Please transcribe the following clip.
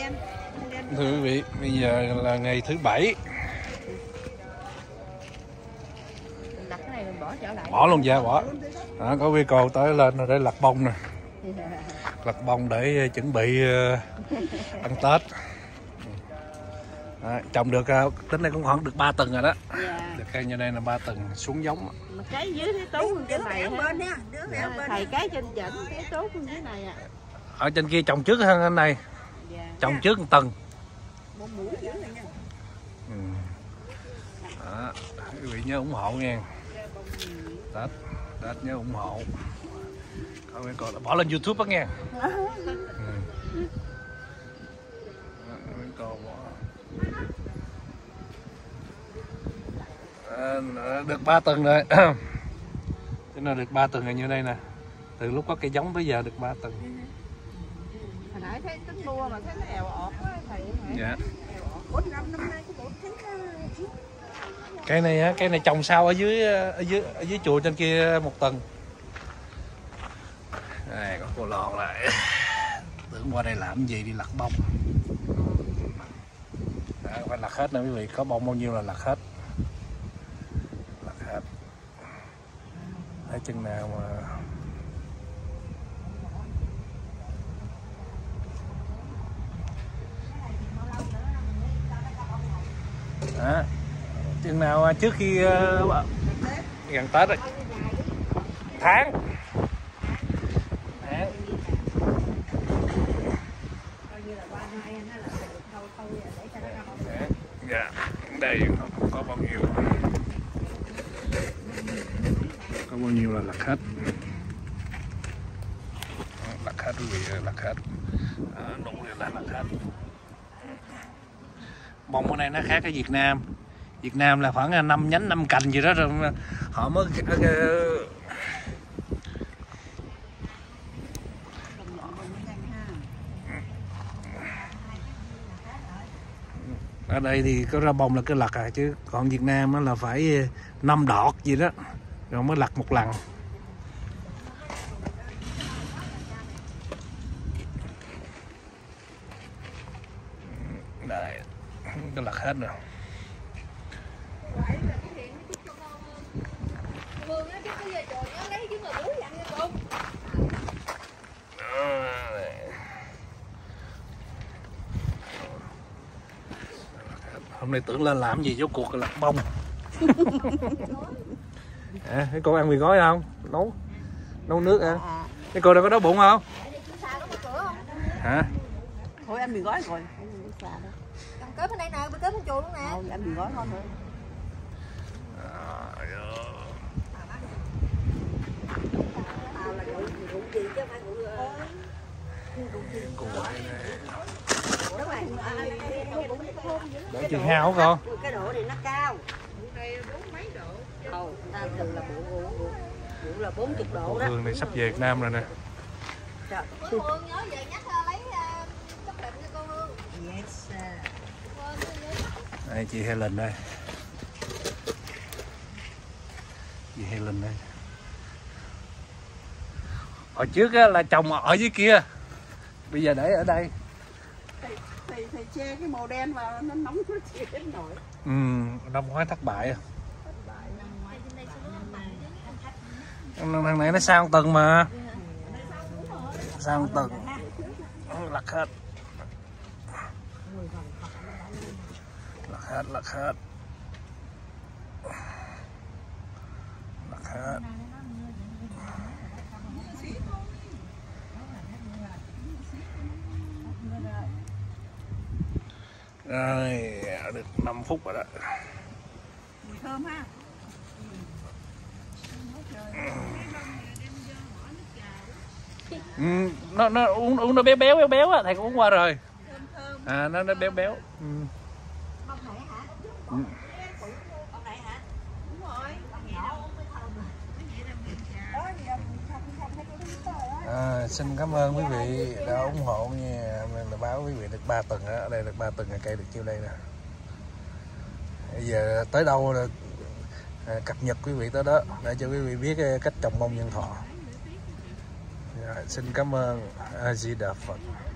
Thưa quý vị, bây giờ là ngày thứ Bảy. Đặt cái này mình bỏ trở lại. Bỏ luôn dạ, bỏ. Đó, có video tới lên để lặt bông nè. Lặt bông để chuẩn bị ăn Tết. Đó, trồng được, tính đây cũng khoảng được 3 tầng rồi đó. Được cây như đây là 3 tầng xuống giống. Mà cái dưới thấy tốt hơn trên này ha. Thầy cái trên chỉnh thấy tốt hơn dưới này à. Ở trên kia trồng trước hơn anh này. Trồng trước 1 tầng. Đó, quý vị nhớ ủng hộ nha. Tết nhớ ủng hộ. Còn bỏ lên YouTube đó nghe. Được 3 tầng rồi. Thế là được 3 tầng rồi như đây nè. Từ lúc có cây giống tới giờ được 3 tầng. Hồi nãy thấy tính mua mà thấy nó èo ọt quá thầy. Dạ. Cây này trồng sao ở dưới chùa trên kia 1 tầng. Đây có cô lòn lại. Tưởng qua đây làm gì, đi lặt bông. Đó, phải lặt hết nè quý vị, có bông bao nhiêu là lặt hết. Lặt hết. Thấy chừng nào mà đó. Chừng nào trước khi gần Tết rồi. Tháng. Dạ, đây có bao nhiêu. Có bao nhiêu là lặt hết. Lặt hết quý vị, lặt hết. Đủ là lặt hết. Bông ở đây nó khác ở Việt Nam. Việt Nam là khoảng 5 nhánh 5 cành gì đó rồi họ mới ở đây thì có ra bông là cái lặt chứ còn Việt Nam là phải 5 đọt gì đó rồi mới lặt 1 lần. Đây, cái lặt hết rồi. Hôm nay tưởng lên làm gì, rốt cuộc là lặt bông. Cái cô ăn mì gói không? Nấu nước à? Cái cô đâu có đói bụng không? Hả? Thôi ăn mì gói rồi. Cầm cớp bên đây nè, bên cớp bên chùa luôn nè. Ăn mì gói thôi nữa. Để chừng hao con. Cái độ này nó cao. Đây 40 mấy độ. Ta từ là bộ là 40 độ đó. Hương này sắp về Việt Nam rồi nè. Cô Hương nhớ về nhắc lấy cấp định cho cô Hương. Yes. Đây chị Helen đây. Chị Helen đây. Hồi trước là trồng ở dưới kia. Bây giờ để ở đây. Thầy che cái màu đen vào nó nóng nó chết nổi. Năm ngoái thất bại. Thằng này nó sao 1 tầng mà. Sao 1 tầng. Lặt hết. Lặt hết. Lặt hết. Rồi, được 5 phút rồi đó. Mùi thơm ha. Nó uống nó béo á, thầy cũng uống qua rồi. Nó béo. Bông này hả? Bông này hả? Đúng rồi. Xin cảm ơn quý vị đã ủng hộ nha. Là báo quý vị được 3 tuần đó. Ở đây được 3 tuần cây được chiêu đây nè. Bây giờ tới đâu là cập nhật quý vị tới đó để cho quý vị biết cách trồng bông nhân thọ. Xin cảm ơn A Di Đà Phật.